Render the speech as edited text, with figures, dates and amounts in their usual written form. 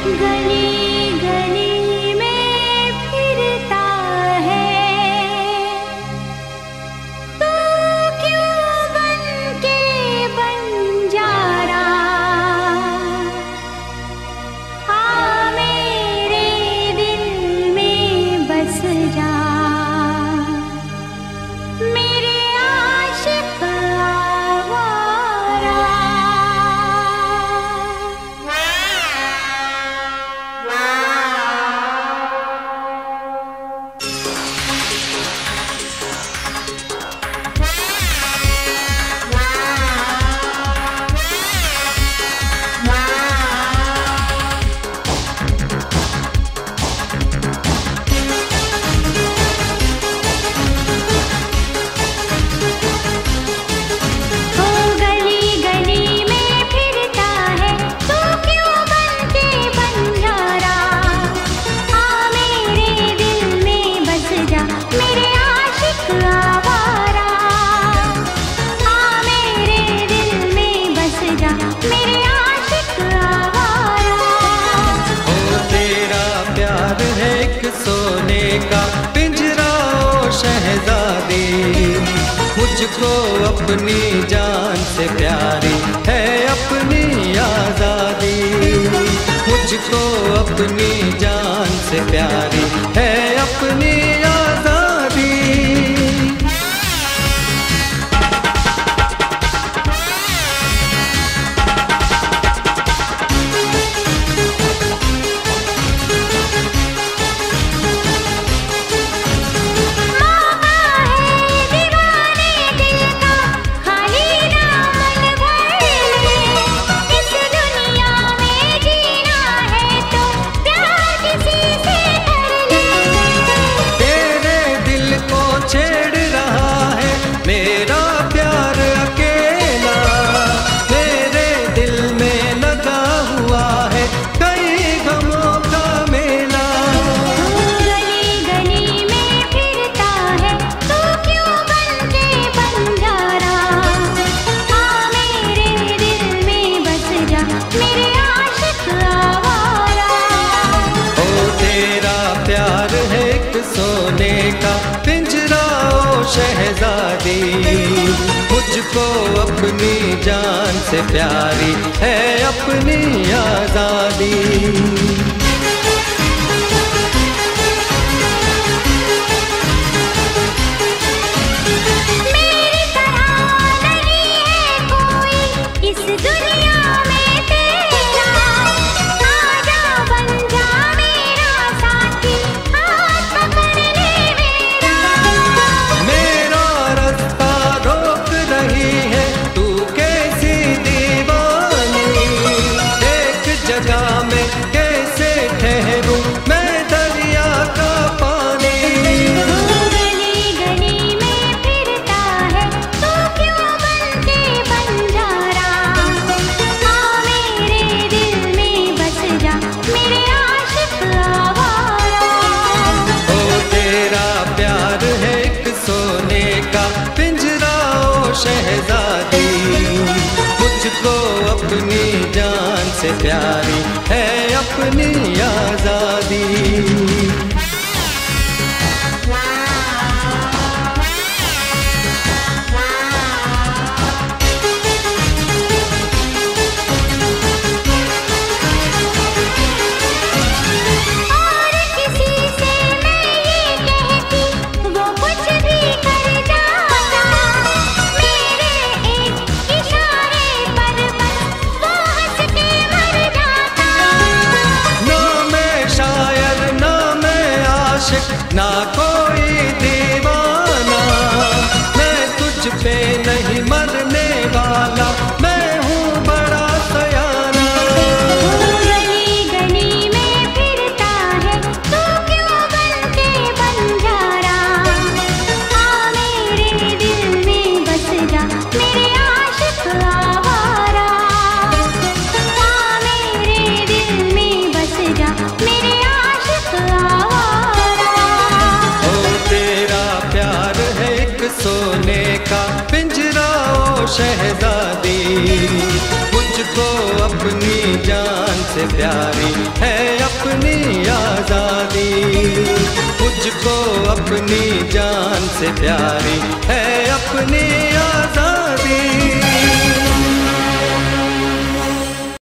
गली गली में फिरता है, तू क्यों बन के बंजारा, आ मेरे दिल में बस जा, मेरे आशिक आवारा। सोने का पिंजरा ओ शहजादी, मुझको अपनी जान से प्यारी है अपनी आजादी, मुझको अपनी जान से प्यारी है अपनी आजादी। सोने का पिंजरा ओ शहजादी, मुझको अपनी जान से प्यारी है अपनी आजादी। शहजादी, मुझको अपनी जान से प्यारी है अपनी आजादी। ना कोई दीवाना, मैं तुझ पे नहीं मरने वाला, मैं हूँ बड़ा सयाना। गली गली में फिरता है, तू क्यों बन के बंजारा, आ मेरे दिल में बस जा, मेरे आशिक आवारा, आ मेरे दिल में बस जा, मेरे आशिक आवारा। सोने का पिंजरा ओ शहजादी, मुझको अपनी जान से प्यार प्यारी है अपनी आजादी, मुझको अपनी जान से प्यारी है अपनी आजादी।